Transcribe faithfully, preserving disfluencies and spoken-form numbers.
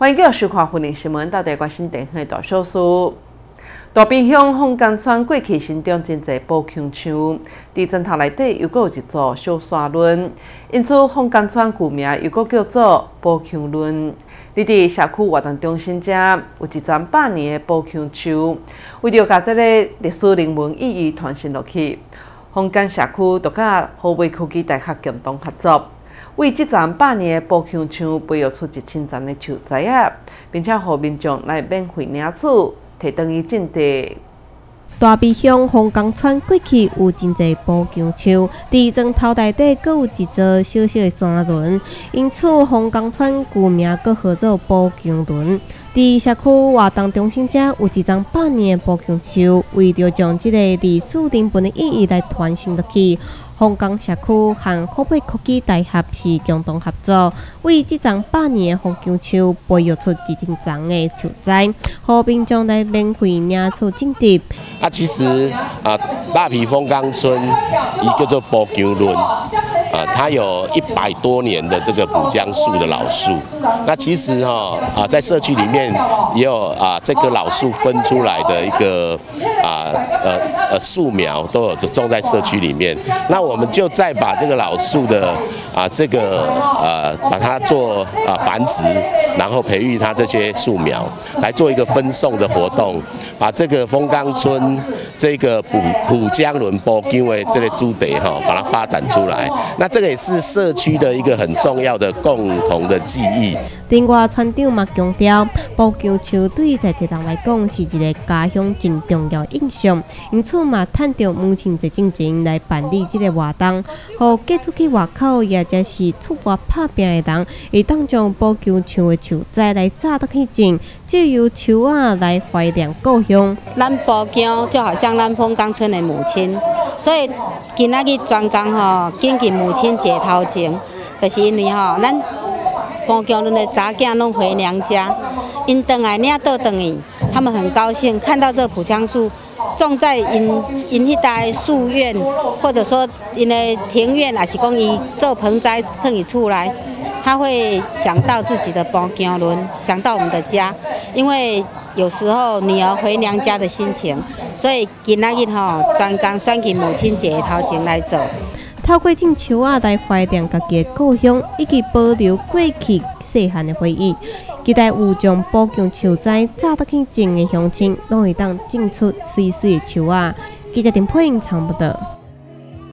欢迎继续收看《婚礼新闻》，到底关心电视大小事。大坪乡凤冈村过去新种真侪补强树，伫针头内底又阁有一座小山轮，因此凤冈村旧名又阁叫做补强轮。你伫社区活动中心遮有一丛百年的补强树，为着把这个历史人文意义传承落去，凤冈社区就甲河北科技大学共同合作。 为这丛百年的补强树培育出一千丛的树材啊，并且让民众来免费领取，摕回去种地。 大坪乡凤冈村过去有真侪补强树，伫庄头内底阁有一座小小的山轮，因此凤冈村旧名阁号做补强轮。伫社区活动中心遮有一丛百年的补强树，为着将这个历史人文的意义来传承落去。 凤冈社区和河北科技大学是共同合作，为这丛百年的凤强树培育出一千丛的树材，让民众来免费领取种地。 啊，其实啊，大坪凤冈村一个叫补强轮，啊，它有一百多年的这个补浆树的老树。那其实哈啊，在社区里面也有啊这个老树分出来的一个啊呃呃树苗都有种在社区里面。那我们就再把这个老树的啊这个呃把它做啊繁殖，然后培育它这些树苗，来做一个分送的活动，把这个凤冈村这个补补浆轮补强的这个主题哈，把它发展出来。那这个也是社区的一个很重要的共同的记忆。 另外，村长嘛强调，补强树对在地人来讲是一个家乡真重要印象，因此嘛，趁着目前这进前来办理这个活动，互嫁出去外口也或是出外打拼的人，会当将补强树的树材来扎得去种，借由树啊来怀念故乡。 咱补强就好像咱凤冈村的母亲，所以今仔日专工吼，紧紧母亲节头前，就是因为吼咱。 补强轮的查囝拢回娘家，因回来领倒回去，他们很高兴看到这补浆树种在因因迄带树院，或者说因的庭院，还是讲伊做盆栽放伊厝内，他会想到自己的补强轮，想到我们的家，因为有时候女儿回娘家的心情，所以今仔日吼专工选去母亲节头前来做。 透过种树啊来怀念家己的故乡，以及保留过去细汉的回忆。期待有将补强树材扎得去种的乡亲，拢会当种出水水的树啊。记者陈佩英参报道。